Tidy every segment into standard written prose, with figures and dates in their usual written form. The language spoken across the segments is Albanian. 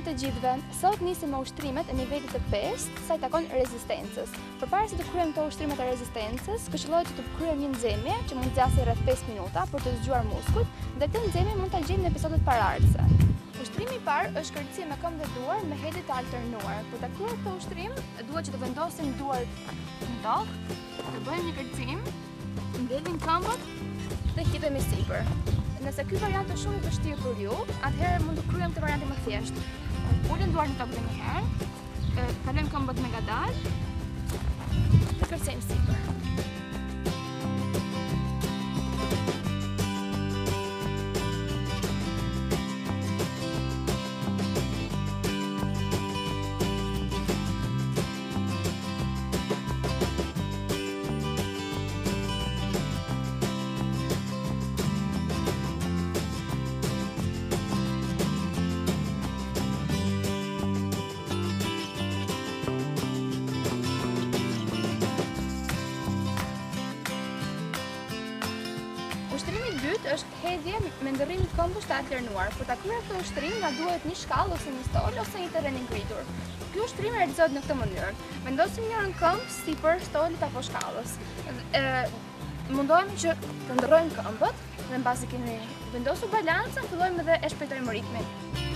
të gjithëve, sot nisim me ushtrimet e nivelit të 5, sa i takon rezistencës. Përpara se të kryejmë këto ushtrimet e rezistencës, këshillohet që të kryejmë një nxemje që mund të zgjasë rreth 5 minuta për të zgjuar muskujt dhe këtë nxemje mund ta gjejmë në episodet paraardhëse. Ushtrimi i parë është kërcia me këmbë dhe duar me hedhje të alternuar. Për ta kryer këtë ushtrim, duhet që të vendosim duart në tokë, të bëjmë një kërcim, mbyllim këmbët dhe hidhemi sipër. Nëse ky variant është shumë i vështirë për ju, atëherë mund të kryejmë këtë variant më thjeshtë. Ulëm duart në tokë një herë, kalojmë këmbët me ngadalë, dhe kërcejmë sipër. Ushtrimi i dytë është hedhje me ndërrim të këmbësh të alternuar. Për ta kryer këtë ushtrim na duhet një shkallë ose një stol ose një terren i ngritur. Ky ushtrim realizohet në këtë mënyrë. Vendosim njërin këmbë sipër stolit apo shkallës. Mundohemi që të ndërrojmë këmbët dhe mbasi kemi vendosur balancën, fillojmë dhe e shpejtojmë ritmin.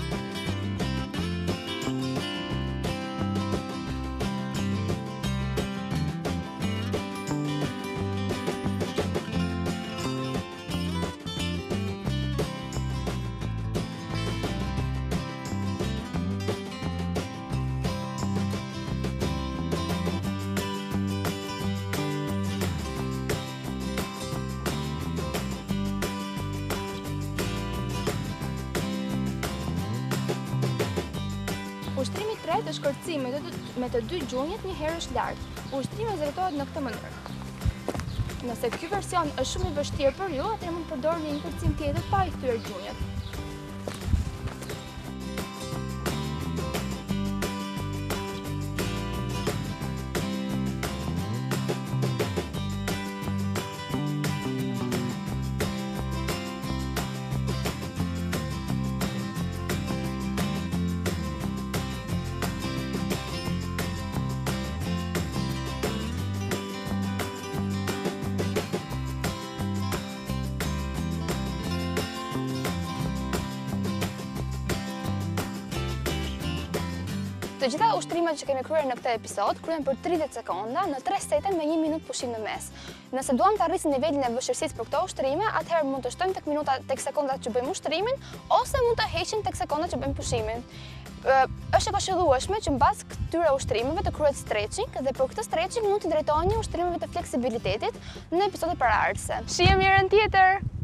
Ushtrimi i tretë është kërcimi me të dy gjunjët një herësh lart. Ushtrimi ekzekutohet në këtë mënyrë. Nëse ky version është shumë i vështirë për ju, atëherë mund të përdorni një kërcim tjetër pa i thyer gjunjët. Të gjitha ushtrimet që kemi kryer në këtë episod kryen për 30 sekonda në 3 sete me 1 minutë pushim në mes. Nëse duam të arrisim nivelin e vështirësisë për këto ushtrime, atëherë mund të shtojmë tek minuta tek sekondat që bëjmë ushtrimin ose mund të heqim tek sekondat që bëjmë pushimin. Është e këshillueshme që mbas këtyre ushtrimeve të kryhet stretching dhe për këtë stretching mund të drejtoheni ushtrimet të fleksibilitetit në episodet paraardhëse. Shihemi herën tjetër.